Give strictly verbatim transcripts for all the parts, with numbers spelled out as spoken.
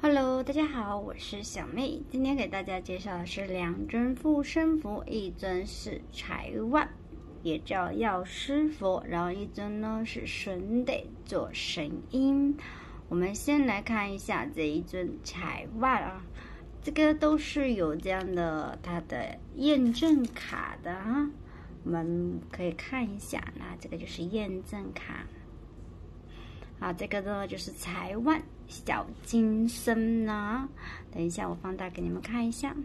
Hello， 大家好，我是小妹。今天给大家介绍的是两尊护身符，一尊是财万，也叫药师佛，然后一尊呢是神得做神鹰。我们先来看一下这一尊财万啊，这个都是有这样的它的验证卡的啊，我们可以看一下，那这个就是验证卡。好，这个呢就是财万小金身呢。等一下，我放大给你们看一下。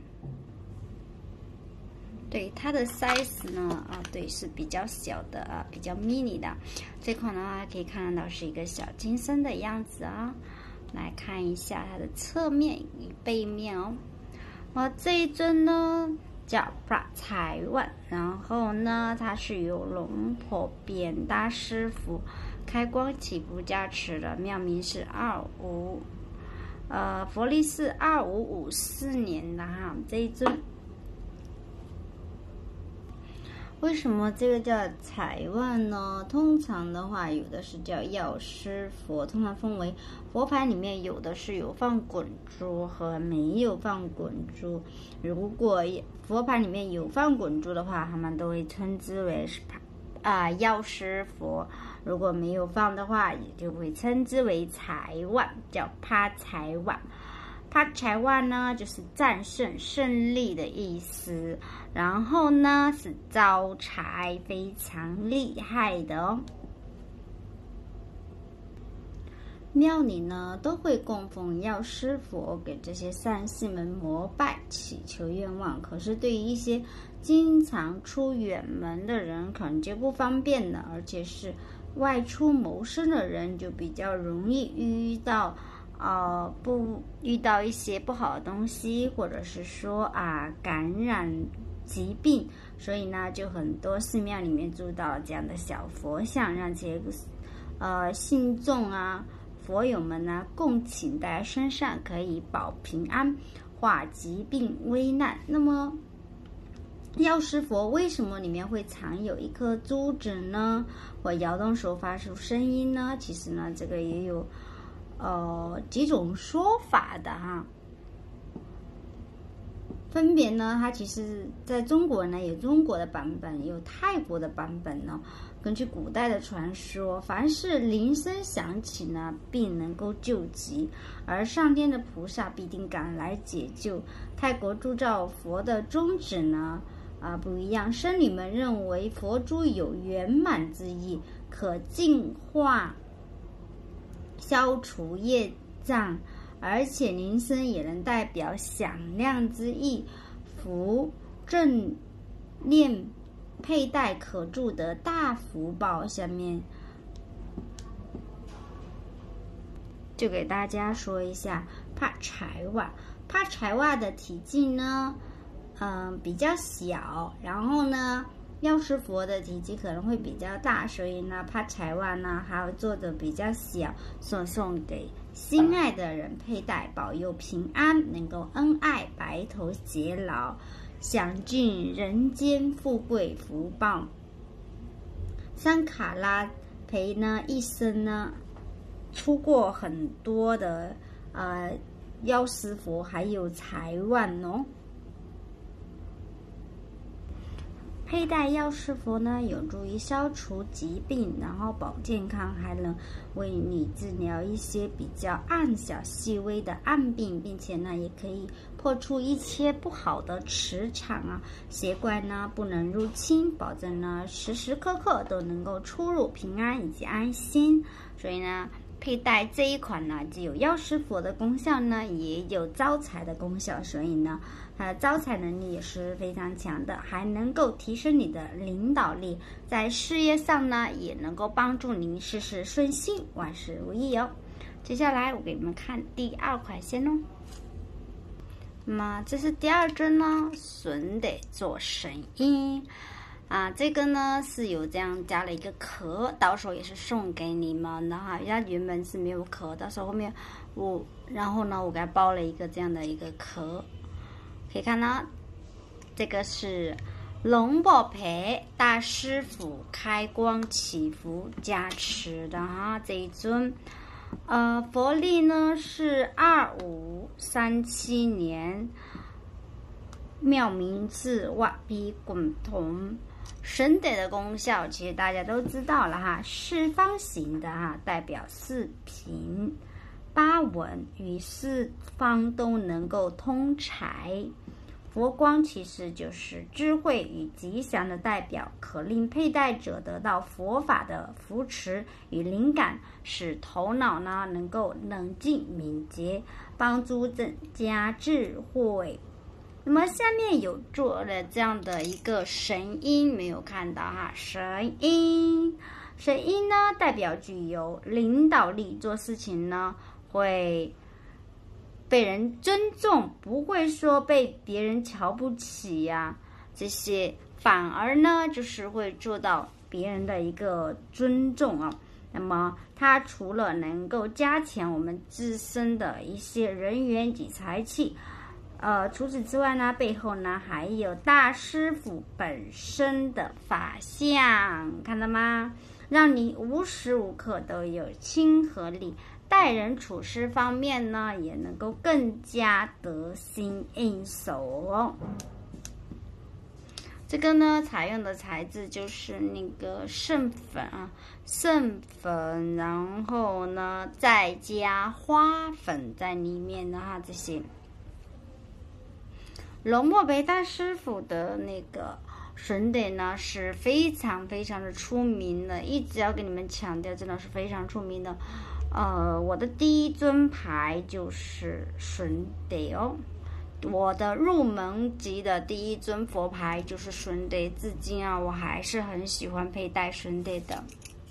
对，它的 size 呢，啊，对，是比较小的啊，比较 mini 的。这款呢，可以看得到是一个小金身的样子啊。来看一下它的侧面与背面哦。啊，这一尊呢叫财万，然后呢，它是由龙婆扁大师傅开光祈福加持的，庙名是二五，呃，佛历是二五五四年的哈。这一尊，为什么这个叫财万呢？通常的话，有的是叫药师佛，通常分为佛牌里面有的是有放滚珠和没有放滚珠。如果佛牌里面有放滚珠的话，他们都会称之为是啊、呃、药师佛。如果没有放的话，也就会称之为财万，叫趴财万。趴财万呢，就是战胜、胜利的意思。然后呢，是招财，非常厉害的哦。庙里呢都会供奉药师佛，给这些善信们膜拜，祈求愿望。可是对于一些经常出远门的人，可能就不方便了，而且是外出谋生的人，就比较容易遇到呃不遇到一些不好的东西，或者是说啊感染疾病，所以呢，就很多寺庙里面铸造这样的小佛像，让这些呃信众啊佛友们呢共请在身上，可以保平安，化疾病危难。那么药师佛为什么里面会藏有一颗珠子呢？或摇动手发出声音呢？其实呢，这个也有呃几种说法的哈。分别呢，它其实在中国呢有中国的版本，有泰国的版本呢。根据古代的传说，凡是铃声响起呢，并能够救急，而上天的菩萨必定赶来解救。泰国铸造佛的宗旨呢，啊、呃、不一样。僧侣们认为佛珠有圆满之意，可净化、消除业障。而且铃声也能代表响亮之意，福正念佩戴可铸得大福报。下面就给大家说一下趴财万。趴财万的体积呢，嗯、呃，比较小，然后呢，药师佛的体积可能会比较大，所以呢，趴财万呢还会做的比较小，送送给心爱的人佩戴，保佑平安，能够恩爱，白头偕老，享尽人间富贵福报。桑卡拉培呢一生呢出过很多的呃药师佛，还有财万哦。佩戴药师佛呢，有助于消除疾病，然后保健康，还能为你治疗一些比较暗小细微的暗病，并且呢，也可以破除一些不好的磁场啊，邪怪呢不能入侵，保证呢时时刻刻都能够出入平安以及安心。所以呢，佩戴这一款呢，既有药师佛的功效呢，也有招财的功效，所以呢，它的招财能力也是非常强的，还能够提升你的领导力，在事业上呢，也能够帮助您事事顺心，万事如意哦。接下来我给你们看第二款先哦。那么这是第二尊呢，神得做神鹰。啊，这个呢是有这样加了一个壳，到时候也是送给你们的哈。它原本是没有壳，到时候后面我，然后呢我给它包了一个这样的一个壳，可以看到，这个是龙婆培大师傅开光祈福加持的哈，这一尊呃，佛历呢是二五三七年，妙名字瓦比滚同。神德的功效其实大家都知道了哈，四方形的哈，代表四平八稳，与四方都能够通财。佛光其实就是智慧与吉祥的代表，可令佩戴者得到佛法的扶持与灵感，使头脑呢能够冷静敏捷，帮助增加智慧。那么下面有做了这样的一个神鹰，没有看到哈？神鹰，神鹰呢代表具有领导力，做事情呢会被人尊重，不会说被别人瞧不起呀、啊，这些反而呢就是会做到别人的一个尊重啊。那么它除了能够加强我们自身的一些人缘及财气，呃，除此之外呢，背后呢还有大师傅本身的法相，看到吗？让你无时无刻都有亲和力。待人处事方面呢，也能够更加得心应手哦。这个呢，采用的材质就是那个圣粉啊，圣粉，然后呢再加花粉在里面的哈，这些。龙墨培大师傅的那个神德呢是非常非常的出名的，一直要跟你们强调，真的是非常出名的。呃，我的第一尊牌就是神德哦，我的入门级的第一尊佛牌就是神德，至今啊，我还是很喜欢佩戴神德的，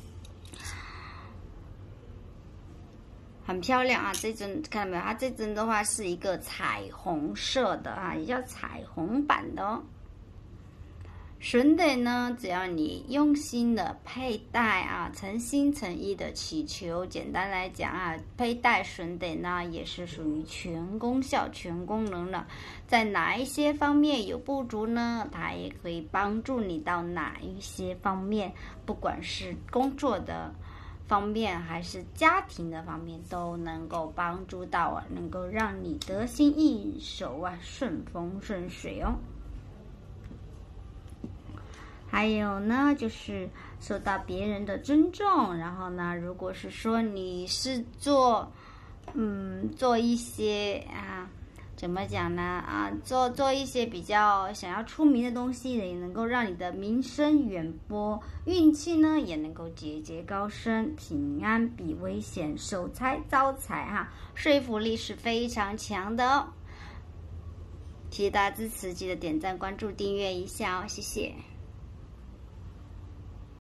很漂亮啊！这尊看到没有？它这尊的话是一个彩虹色的啊，也叫彩虹版的哦。神德呢，只要你用心的佩戴啊，诚心诚意的祈求，简单来讲啊，佩戴神德呢也是属于全功效、全功能的。在哪一些方面有不足呢？它也可以帮助你到哪一些方面，不管是工作的方面还是家庭的方面，都能够帮助到啊，能够让你得心应手啊，顺风顺水哦。还有呢，就是受到别人的尊重。然后呢，如果是说你是做，嗯，做一些啊，怎么讲呢？啊，做做一些比较想要出名的东西，也能够让你的名声远播，运气呢也能够节节高升，平安比危险，守财招财哈，说服力是非常强的哦。谢谢大家支持，记得点赞、关注、订阅一下哦，谢谢。